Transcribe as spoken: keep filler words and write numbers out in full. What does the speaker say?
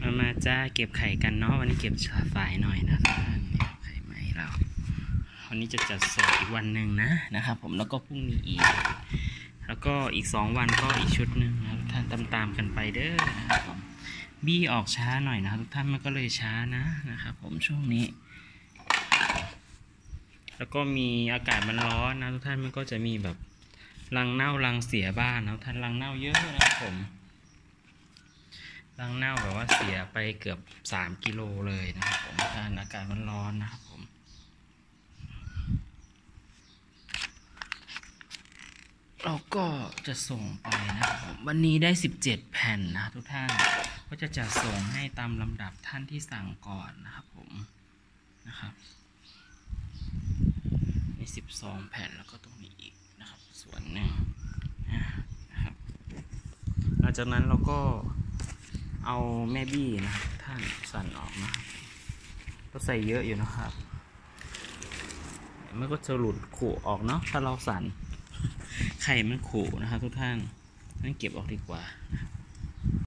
มามาจ้าเก็บไข่กันเนาะวันนี้เก็บชาฝายหน่อยนะท่านไข่ไหมเราวันนี้จะจัดส่งอีกวันหนึ่งนะนะครับผมแล้วก็พรุ่งนี้อีกแล้วก็อีกสองวันก็อีกชุดหนึ่งนะทุกท่านตามตามกันไปเด้อนะครับผมบี้ออกช้าหน่อยนะทุกท่านมันก็เลยช้านะนะครับผมช่วงนี้แล้วก็มีอากาศมันร้อนนะทุกท่านมันก็จะมีแบบรังเน่ารังเสียบ้านนะทุกท่านรังเน่าเยอะนะครับผมรังเน่าแบบว่าเสียไปเกือบสามกิโลเลยนะครับผมท่านอากาศมันร้อนนะครับผมเราก็จะส่งไปนะครับผมวันนี้ได้สิบเจ็ดแผ่นนะทุกท่านก็จะจัดส่งให้ตามลำดับท่านที่สั่งก่อนนะครับผมนะครับมีสิบสองแผ่นแล้วก็ตรงนี้อีกนะครับส่วนหนึ่งนะครับหลังจากนั้นเราก็เอาแม่บี้นะครับท่านสั่นออกนะครับก็ใส่เยอะอยู่นะครับมันก็จะหลุดขู่ออกเนาะถ้าเราสั่นไข่มันขู่นะครับทุกท่านนั่นเก็บออกดีกว่านะครับ